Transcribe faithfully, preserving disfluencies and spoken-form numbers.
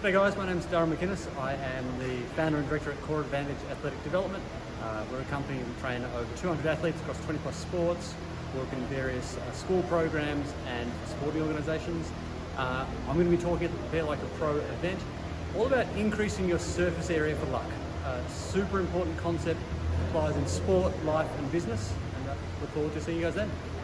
Hey guys, my name is Durham McInnis. I am the founder and director at Core Advantage Athletic Development. Uh, we're a company that train over two hundred athletes across twenty plus sports, work in various uh, school programs and sporting organisations. Uh, I'm going to be talking at Bear Like a Pro event, all about increasing your surface area for luck. Uh, super important concept, applies in sport, life and business, and I look forward to seeing you guys then.